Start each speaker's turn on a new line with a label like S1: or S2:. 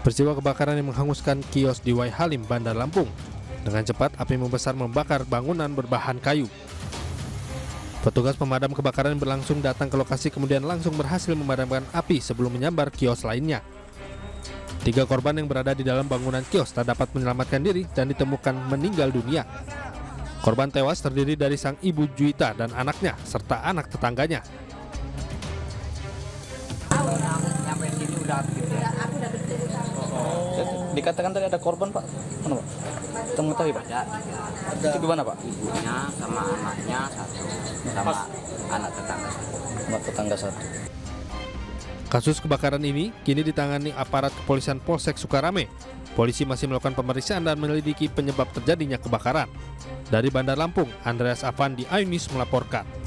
S1: Peristiwa kebakaran yang menghanguskan kios di Wai Halim, Bandar Lampung. Dengan cepat, api membesar membakar bangunan berbahan kayu. Petugas pemadam kebakaran berlangsung datang ke lokasi kemudian langsung berhasil memadamkan api sebelum menyambar kios lainnya. 3 korban yang berada di dalam bangunan kios tak dapat menyelamatkan diri dan ditemukan meninggal dunia. Korban tewas terdiri dari sang ibu Juita dan anaknya serta anak tetangganya.
S2: Dikatakan tadi ada korban, Pak. Mana, Pak? Kita mengetahui, Pak?
S3: Ada.
S2: Itu gimana, Pak?
S3: Ibunya sama anaknya satu, sama anak tetangga satu.
S2: Anak tetangga satu.
S1: Kasus kebakaran ini kini ditangani aparat kepolisian Polsek Sukarame. Polisi masih melakukan pemeriksaan dan menyelidiki penyebab terjadinya kebakaran. Dari Bandar Lampung, Andreas Afandi, iNews melaporkan.